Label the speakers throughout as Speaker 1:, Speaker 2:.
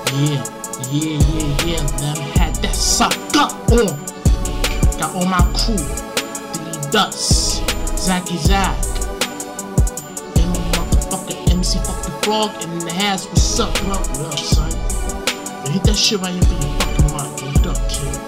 Speaker 1: Yeah, Em had that sucker on. Got all my crew, Dilly Dust, Zacky Zack, and my motherfucking MC fucking Frog, and in the house, what's up, bro? What up, son? Yo, hit that shit right here for your fucking mind. What up, kid?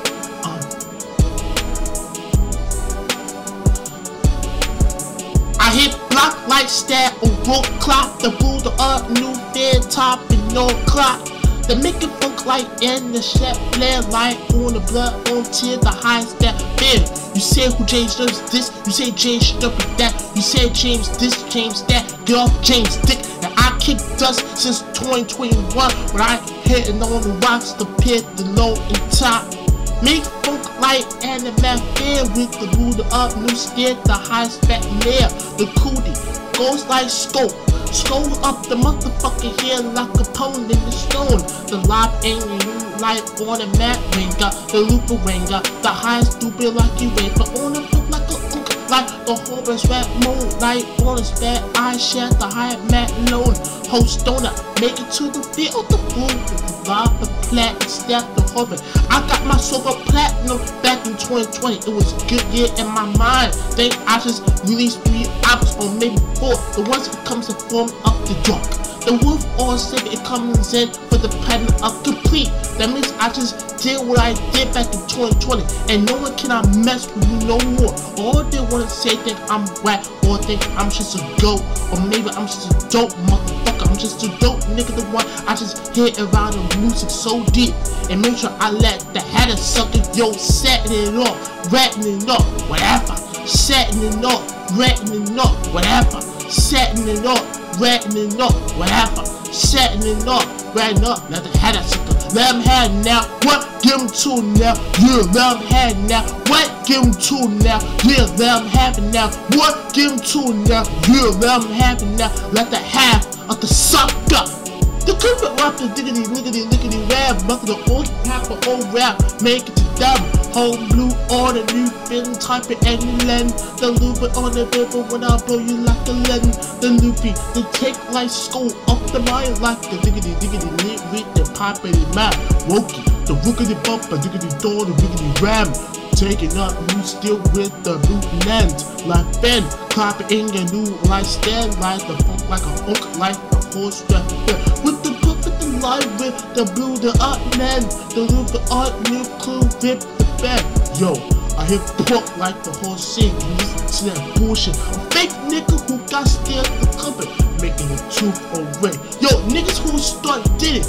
Speaker 1: I hit block like stat or roll clock, the bull the new fair top and no clock. The make it funk like in the shit flare light on the blood on tier the highest that been. You say who James does this, you say James shit up with that, you say James this, James that, get off James dick. And I kick dust since 2021 when I hitting on the rocks, the pit, the low and top. Make funk like anime fair with the ruler up, new steer, the highest fat layer, the cootie goes like scope. Scroll up the motherfucking hair like a pony in the stone. The live angry light on the mat ringer, the looper ringer, the highest stupid like you wait, but on the book like a like the horror's rap moonlight on his bad eye share the high mat alone. Host donut, make it to the field the fool with the vibe, the plat and step the horror. I got my silver platinum back in 2020. It was a good year in my mind. Think I just released 3 albums or maybe 4. The ones that comes to form up the dark. The wolf or seven it comes in for the platinum up complete. That means I just did what I did back in 2020, and no one cannot mess with me no more. All they wanna say think I'm whack, or think I'm just a goat, or maybe I'm just a dope motherfucker. I'm just a dope nigga, the one I just hit around the music so deep, and make sure I let the hatter suck it. Yo, setting it off, ratting it up, whatever. Setting it off, ratting it up, whatever. Setting it off, ratting it up, whatever. Setting it off, ratting up. Let the hatter suck it. Let him have it now, what? Give him 2 now, yeah, let him have it now, what? Give him 2 now, yeah, let him have it now, what? Give him 2 now, yeah, let him have it now. Let the half of the sucker. The clip rap, the diggity, lickety, rap, nothing the old half of old rap, make it to them. Home blue on the new film, type it any lens. The loop on the paper when I blow you like a lens. The loopy, the take like school up the mind like the diggity, lit with the poppity map. Wokey, the rookity bump, the diggity door, the riggedy ram. Taking up new still with the blue lens. Like Ben, clapping a new light stand like the funk, like a hook, like the horse strap. With the perfect light with the blue, the up man. The loop, the art, new clue, rip the bed. Yo, I hear pork like the horse sing. Listen to that bullshit. A fake nigga who got steal the company, making the truth away. Yo, niggas who start did it.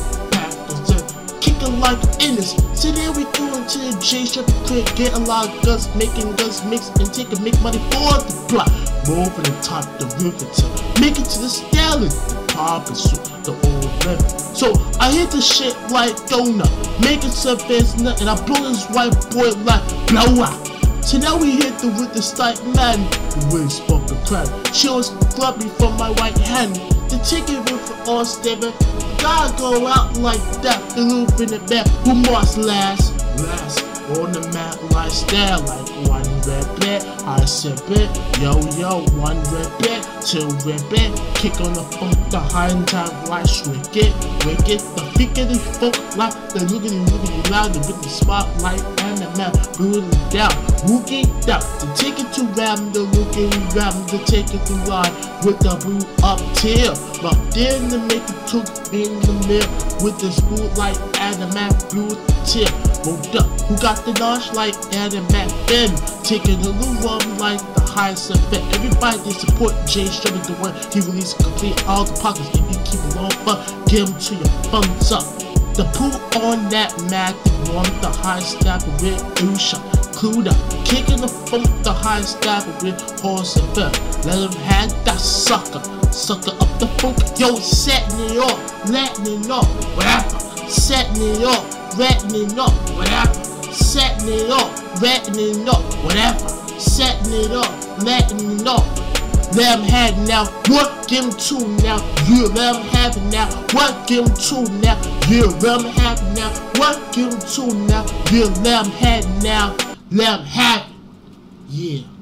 Speaker 1: Kicking like illness. So there we go into the J strip crib, get a lot of guns, making guns mix and make money for the block. More over the top, the roof to make it to the stallion, the pop and suit, the old man. So I hit the shit like donut, make it some business, and I blow this white boy like blow out. So now we hit the with the style man, the way spoke the crowd. She was clubbing from my right hand. The ticket room for all stepping. Gotta go out like that. The loop in the back. Who must last? Last on the mat like stare like 1 red bit. I said bit. Yo, 1 red bit. 2 red bit. Kick on the funk. The high and time like wicked. The fickety funk like the lookity loud. The big spotlight and the map. Blue it down. Wookie down. The ticket to ram. The looking ram. The ticket to ride with the blue up tier. But then to make it took in the mirror with the blue light and the map blue tip. Moved up, who got the notch like and the map Ben. Taking a little rum like the highest effect. Everybody they support Jay Strummer the one he released complete all the pockets. If you keep it on fun, give him to your thumbs up. The poo on that mat, the one the high stapper with Usha. Clued up, kicking the funk, the high stapper with horse and bell. Let him have that sucker. Sucker up the funk, yo, setting it off, letting it off, whatever. Setting it off, ratting it off, whatever. Setting it off, ratting it off, whatever. Setting it off, letting it off. Let him have it now, what? Give him 2 now, yeah, let him have it now, what? Give him 2 now, yeah, let him have it now, what? Give him 2 now, yeah, let him have it now, let him have it, yeah.